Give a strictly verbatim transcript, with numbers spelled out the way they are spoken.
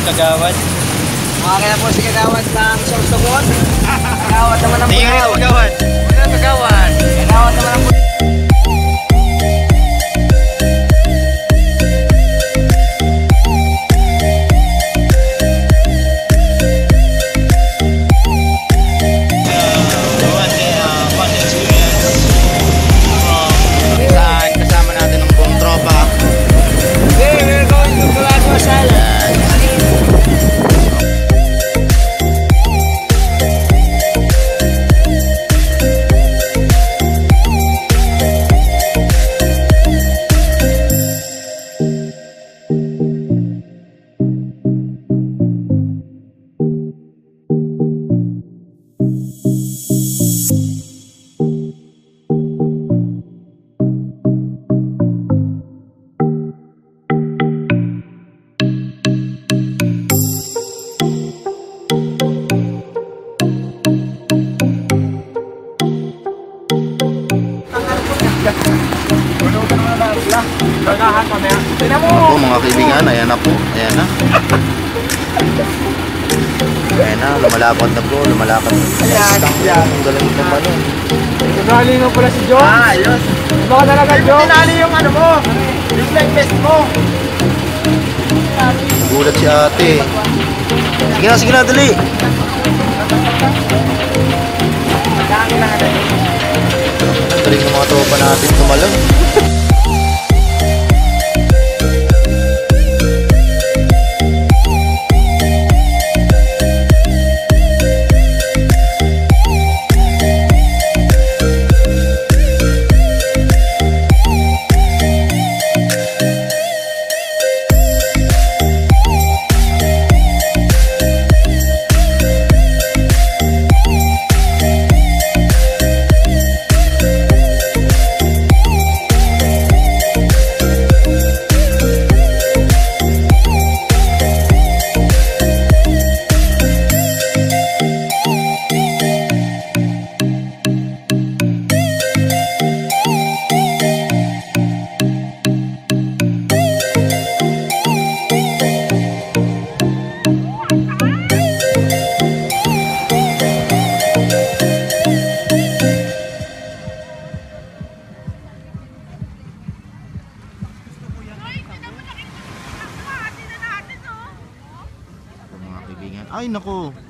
Kagawad. Makakaya na po si Kagawad ng Sorsogon. Kagawad naman ang Tingin rito Kagawad. Wala Kagawad. Kagawad naman ang Ako mga kaibigan, ayan na po, ayan na. Ayan na, lumalakad na po, lumalakad na. Ayan, ang galing naman yun. Tinali mo pala si John. Ah, ayos. Baka talaga John. Tinali yung ano mo, yung flight test mo. Nagulat si ate. Sige na, sige na, dali. Galing ng mga tropa natin tumalon. Ay nako,